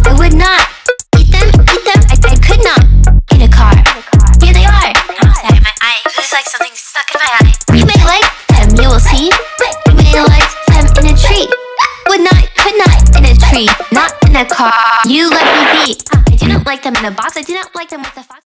I would not eat them. I could not in a car. Here they are. Outside my eye. It's like something stuck in my eye. You may like them, you will see. You may like them in a tree. Could not in a tree, not in a car. You let me be. I do not like them in a box. I do not like them with a fox.